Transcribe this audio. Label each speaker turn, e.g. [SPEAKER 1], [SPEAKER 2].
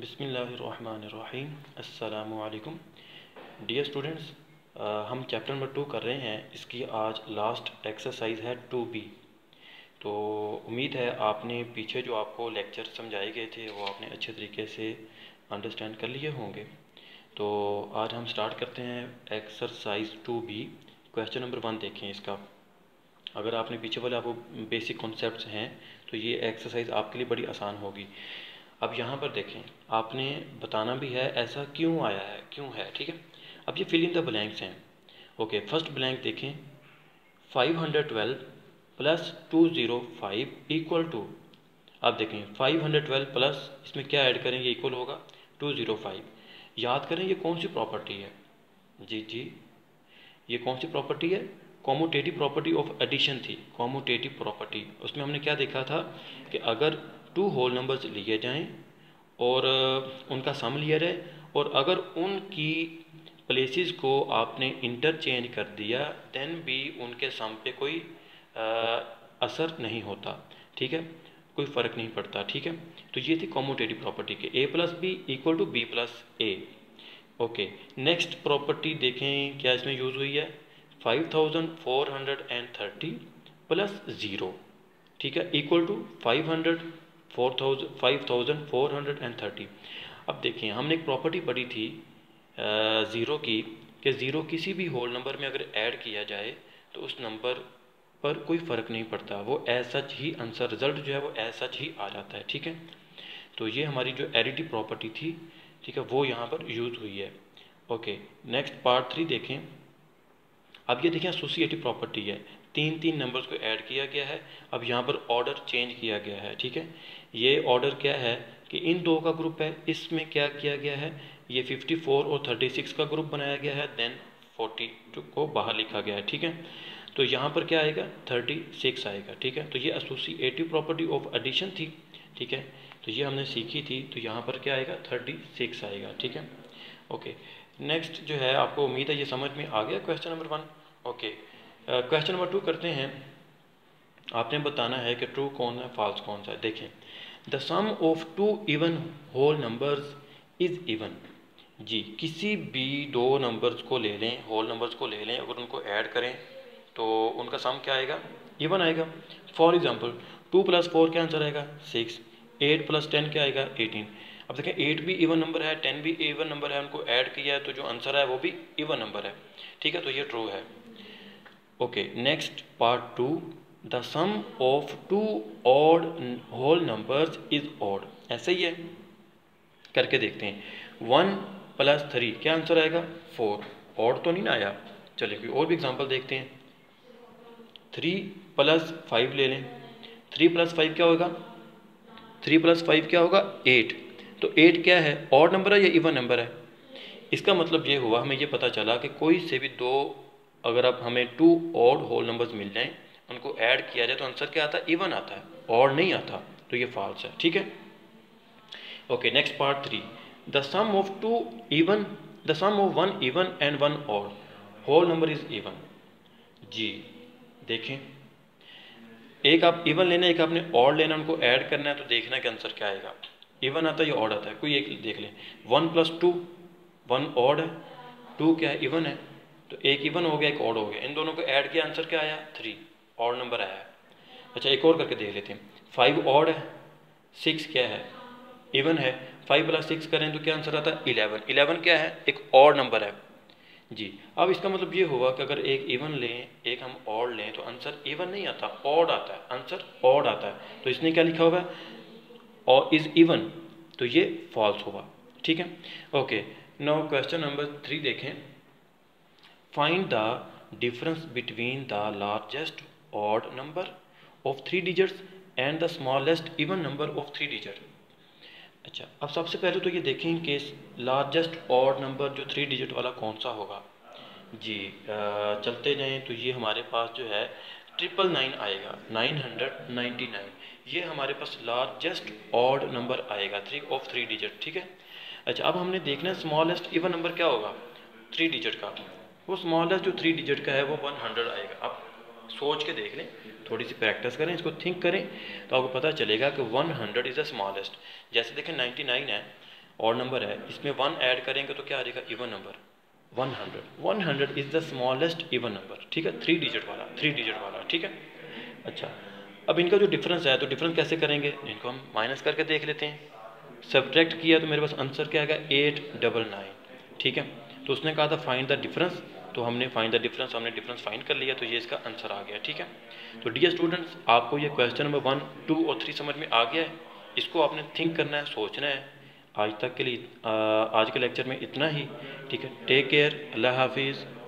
[SPEAKER 1] बिस्मिल्लाहिर्रहमानिर्रहीम अस्सलामुअलैकुम dear students. हम चैप्टर नंबर 2 कर रहे हैं। इसकी आज लास्ट एक्सरसाइज है 2B। तो उम्मीद है आपने पीछे जो आपको लेक्चर समझाए गए थे वो आपने अच्छे तरीके से अंडरस्टैंड कर लिए होंगे। तो आज हम स्टार्ट करते हैं एक्सरसाइज 2B। क्वेश्चन नंबर 1 देखें इसका। अगर आपने पीछे वाले आपको बेसिक कॉन्सेप्ट्स हैं तो ये एक्सरसाइज आपके लिए बड़ी आसान होगी। अब यहाँ पर देखें, आपने बताना भी है ऐसा क्यों आया है, क्यों है, ठीक है। अब ये फिल इन द ब्लैंक्स हैं। ओके, फर्स्ट ब्लैंक देखें, 512 प्लस 205 इक्वल टू। अब देखें 512 प्लस इसमें क्या ऐड करेंगे, इक्वल होगा 205। याद करें ये कौन सी प्रॉपर्टी है, जी ये कौन सी प्रॉपर्टी है, कॉम्यूटेटिव प्रॉपर्टी ऑफ एडिशन थी। कॉम्यूटेटिव प्रॉपर्टी, उसमें हमने क्या देखा था कि अगर 2 होल नंबर्स लिए जाएं और उनका सम लिया जाए और अगर उनकी प्लेसेस को आपने इंटरचेंज कर दिया देन भी उनके सम पे कोई असर नहीं होता, ठीक है, कोई फ़र्क नहीं पड़ता, ठीक है। तो ये थी कॉम्यूटेटिव प्रॉपर्टी के a plus B equal to B plus A. Okay, next property देखें क्या इसमें यूज़ हुई है, 5430 प्लस 0, ठीक है, इक्वल टू 5430। अब देखिए हमने एक प्रॉपर्टी पढ़ी थी ज़ीरो की, कि ज़ीरो किसी भी होल नंबर में अगर ऐड किया जाए तो उस नंबर पर कोई फ़र्क नहीं पड़ता, वो एज सच ही आंसर रिजल्ट जो है वो एज सच ही आ जाता है, ठीक है। तो ये हमारी जो एडिटिव प्रॉपर्टी थी, ठीक है, वो यहाँ पर यूज़ हुई है। ओके, नेक्स्ट पार्ट 3 देखें। अब ये देखें एसोसिएटिव प्रॉपर्टी है, तीन नंबर्स को ऐड किया गया है। अब यहाँ पर ऑर्डर चेंज किया गया है, ठीक है। ये ऑर्डर क्या है कि इन दो का ग्रुप है, इसमें क्या किया गया है, ये 54 और 36 का ग्रुप बनाया गया है, देन 42 को बाहर लिखा गया है, ठीक है। तो यहाँ पर क्या आएगा, 36 आएगा, ठीक है। तो ये एसोसिएटिव प्रॉपर्टी ऑफ एडिशन थी, ठीक है, तो ये हमने सीखी थी। तो यहाँ पर क्या आएगा, 36 आएगा, ठीक है। ओके, नेक्स्ट जो है आपको उम्मीद है ये समझ में आ गया question number 1। Okay, question number 2 करते हैं। आपने बताना है कि ट्रू कौन है, फॉल्स कौन सा है। देखें, the sum of 2 even whole numbers is even. जी, किसी भी दो नंबर्स को ले लें, होल नंबर्स को ले लें, अगर उनको ऐड करें तो उनका सम क्या आएगा, इवन आएगा। फॉर एग्जांपल 2 प्लस 4 क्या आंसर आएगा, 6। 8 प्लस 10 क्या आएगा, 18। अब देखें 8 भी इवन नंबर है, 10 भी इवन नंबर है, उनको ऐड किया है तो जो आंसर है वो भी इवन नंबर है, ठीक है। तो ये ट्रू है। Okay, next part 2, the sum of 2 odd whole numbers is odd. ऐसे ही है, करके देखते हैं। 1 प्लस 3 क्या आंसर आएगा, 4। ऑड तो नहीं ना आया। चलिए कोई और भी एग्जांपल देखते हैं। 3 प्लस 5 ले लें, 3 प्लस 5 क्या होगा, 3 प्लस 5 क्या होगा, 8। तो 8 क्या है, ऑड नंबर है या इवन नंबर है। इसका मतलब ये हुआ, हमें ये पता चला कि कोई से भी दो, अगर अब हमें 2 ऑड होल नंबर्स मिल जाएं, उनको ऐड किया जाए तो आंसर क्या आता है, इवन आता है, ऑड नहीं आता। तो ये फॉल्स है, ठीक है। Okay, next part 3, the sum of 1 even and 1 odd whole number is even. जी देखें, एक आप इवन लेना, एक आपने ऑड लेना, उनको ऐड करना है तो देखना कि आंसर क्या आएगा, इवन आता है या ऑड आता है। कोई एक देख लें, 1 प्लस 2, 1 ऑड है, 2 क्या है, इवन है, तो एक इवन हो गया, एक ऑड हो गया, इन दोनों को ऐड किया, आंसर क्या आया, 3, ऑड नंबर आया है। अच्छा, एक और करके देख लेते हैं। 5 ऑड है, 6 क्या है, इवन है, 5 प्लस 6 करें तो क्या आंसर आता है, 11। 11 क्या है, एक ऑड नंबर है। जी, अब इसका मतलब ये हुआ कि अगर एक इवन लें, एक हम ऑड लें, तो आंसर इवन नहीं आता, ऑड आता है, आंसर ऑड आता है। तो इसने क्या लिखा हुआ है, और इज इवन, तो ये फॉल्स हुआ, ठीक है। ओके, नाउ क्वेश्चन नंबर 3 देखें। Find the difference between the largest odd number of 3 digits and the smallest even number of 3 digit. अच्छा, अब सबसे पहले तो ये देखें कि लार्जेस्ट ऑड नंबर जो 3 डिजिट वाला कौन सा होगा। जी, चलते जाएं तो ये हमारे पास जो है 999 आएगा, 999, ये हमारे पास लार्जेस्ट ऑड नंबर आएगा, 3 ऑफ 3 डिजिट, ठीक है। अच्छा, अब हमने देखना है स्मॉलेस्ट इवन नंबर क्या होगा 3 डिजिट का। वो स्मॉलेस्ट जो 3 डिजिट का है वो 100 आएगा। आप सोच के देख लें, थोड़ी सी प्रैक्टिस करें, इसको थिंक करें, तो आपको पता चलेगा कि 100 इज़ द स्मॉलेस्ट। जैसे देखें 99 है, और नंबर है, इसमें 1 ऐड करेंगे तो क्या आ जाएगा, even number 100। 100 is the smallest even number, ठीक है, 3 डिजिट वाला, 3 डिजिट वाला, ठीक है। अच्छा, अब इनका जो डिफरेंस है, तो डिफरेंस कैसे करेंगे, इनको हम माइनस करके देख लेते हैं। सब्ट्रैक्ट किया तो मेरे पास आंसर क्या आएगा, 899, ठीक है। तो उसने कहा था फाइंड द डिफरेंस, तो हमने फाइंड द डिफरेंस, हमने डिफरेंस फाइंड कर लिया, तो ये इसका आंसर आ गया, ठीक है। तो डियर स्टूडेंट्स, आपको ये क्वेश्चन नंबर 1, 2 और 3 समझ में आ गया है। इसको आपने थिंक करना है, सोचना है। आज तक के लिए आज के लेक्चर में इतना ही, ठीक है। टेक केयर, अल्लाह हाफिज़।